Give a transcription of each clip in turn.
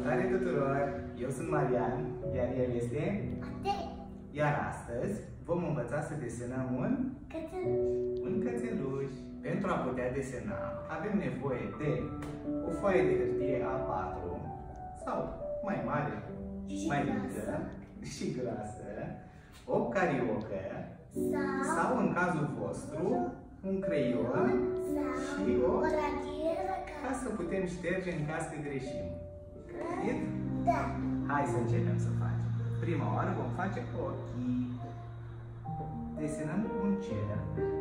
Salutare tuturor! Eu sunt Marian, iar el este Matei. Iar astăzi vom învăța să desenăm un cățeluș. Pentru a putea desena, avem nevoie de o foaie de hârtie A4 sau mai mare, mai mică și grasă, o cariocă sau, în cazul vostru, un creion și o radiere ca să putem șterge în caz că greșim. Găsit? Da. Hai să începem să facem. Prima oară vom face ochii. Desenăm un cer.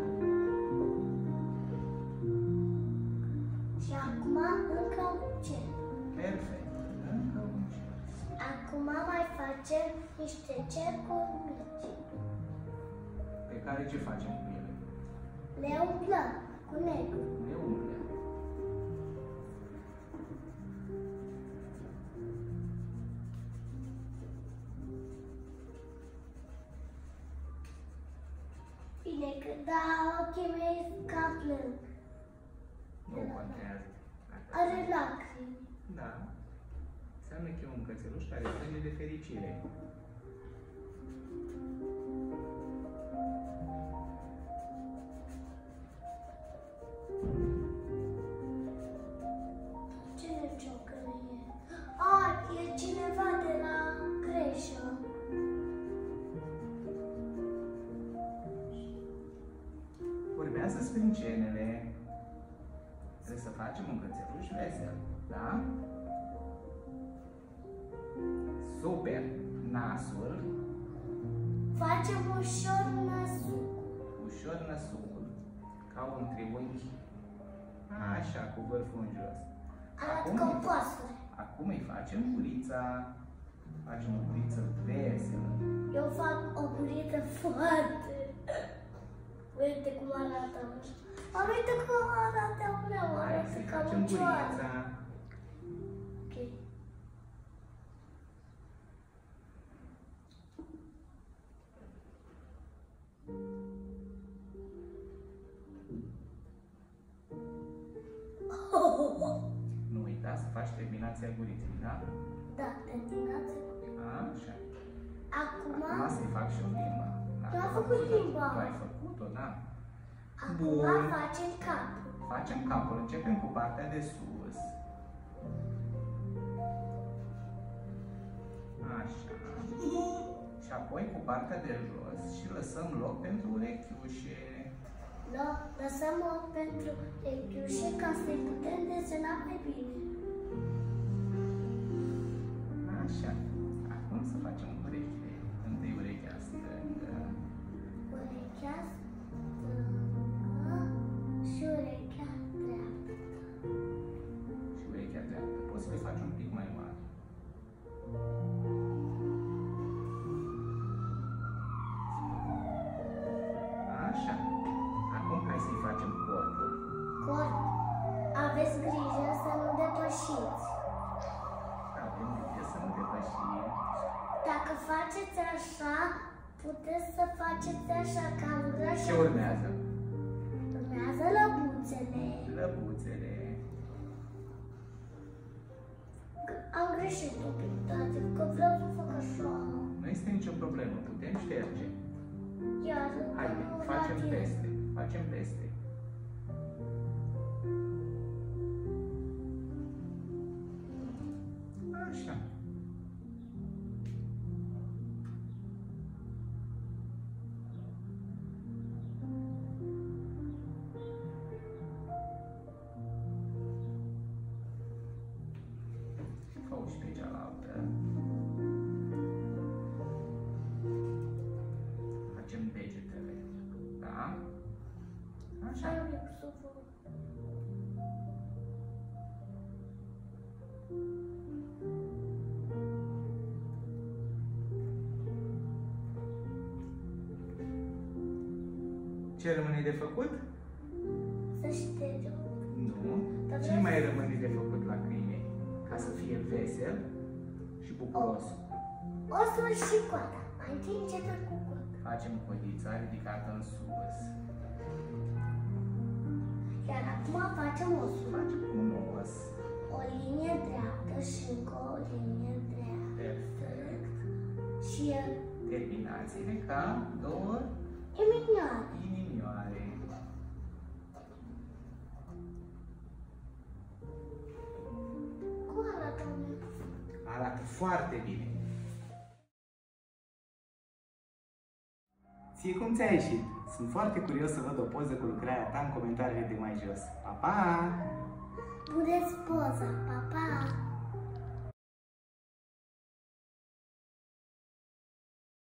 Și acum încă un cer. Perfect. Încă un cer. Acum mai facem niște cercuri mici. Pe care ce facem cu ele? Le umplăm cu negru. Le umplem. Bine că da, ochii mei ca plâng. Nu contează. Are lacrimi. Da. Înseamnă că e un cățeluș care plânge de fericire. Cine ciocănă e? E cineva de la creșă. Urmează sprâncenele. Trebuie să facem un cățeluș vesel. Da? Super! Nasul. Facem ușor năsul. Ușor năsul. Ca un triunghi. Așa, cu vârful în jos. Arată ca o pasăre. Acum îi facem gurița. Facem o guriță veselă. Eu fac o guriță foarte. Uite cum arată. Uite cum arată meu. Hai Arată să-i ca facem un cioară. gurița. Ok. Nu uita să faci terminația guriței, da? Da, terminați. Așa. Acum Să-i fac și o limbă. Tu ai făcut limba. Tu ai făcut-o, da? Acum facem capul. Facem capul. Începem cu partea de sus. Așa. Și apoi cu partea de jos și lăsăm loc pentru urechiușe. Da, lăsăm loc pentru echiușe ca să-i putem desena mai bine. Așa. Acum să facem urechile. Întâi urechea stângă. Urechea stângă și urechea dreaptă. Și urechea dreaptă. Poți să le faci un pic mai mari. Așa. Acum hai să-i facem corpul. Corp. Aveți grijă să nu depășiți. Avem grijă să nu depășim. Dacă faceți așa, puteți să faceți așa ca în grășă. Ce urmează? Urmează lăbuțele. Lăbuțele. Am greșit un pic, tati, că vreau să fac așa. Nu este nicio problemă, putem șterge. Iar Haide, facem peste. Facem peste. Așa. Fă-o și pe cealaltă. Facem degetele. Da? Așa. Ai un să fac. Ce rămâne de făcut? Să ștergem. Nu. Ce mai rămâne de făcut la câine? Ca să fie vesel și bucuros. Osul și coada. Mai întâi începem cu coada. Facem codița ridicată în sus. Iar acum facem osul. Facem un os. O linie dreaptă și încă o linie dreaptă. Perfect. Și Terminați-le ca două inimioare. inimioare. Cum arată? Arată foarte bine. Ție cum ți-a ieșit? Sunt foarte curios să văd o poză cu lucrarea ta în comentariile de mai jos. Pa, pa! Puneți poza. Pa, pa!